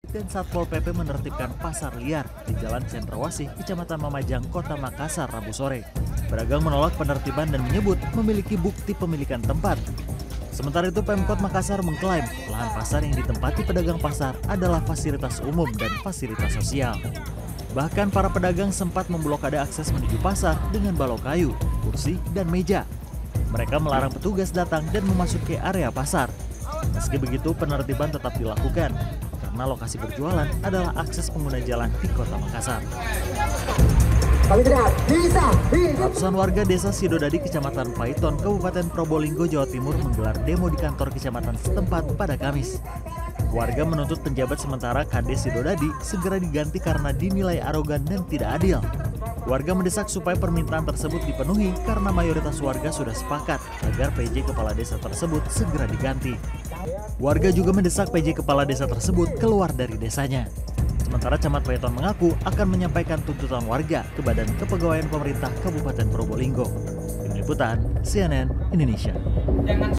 dan Satpol PP menertibkan pasar liar di Jalan Cendrawasih, Kecamatan Mamajang, Kota Makassar, Rabu sore. Pedagang menolak penertiban dan menyebut memiliki bukti pemilikan tempat. Sementara itu, Pemkot Makassar mengklaim lahan pasar yang ditempati pedagang pasar adalah fasilitas umum dan fasilitas sosial. Bahkan para pedagang sempat memblokade akses menuju pasar dengan balok kayu, kursi, dan meja. Mereka melarang petugas datang dan memasuki area pasar. Meski begitu, penertiban tetap dilakukan karena lokasi berjualan adalah akses pengguna jalan di Kota Makassar. Ratusan warga desa Sidodadi, Kecamatan Paiton, Kabupaten Probolinggo, Jawa Timur menggelar demo di kantor kecamatan setempat pada Kamis. Warga menuntut penjabat sementara KD Sidodadi segera diganti karena dinilai arogan dan tidak adil. Warga mendesak supaya permintaan tersebut dipenuhi karena mayoritas warga sudah sepakat agar PJ Kepala Desa tersebut segera diganti. Warga juga mendesak PJ Kepala Desa tersebut keluar dari desanya. Sementara Camat Paiton mengaku akan menyampaikan tuntutan warga ke Badan Kepegawaian Pemerintah Kabupaten Probolinggo. Tim Liputan, CNN Indonesia.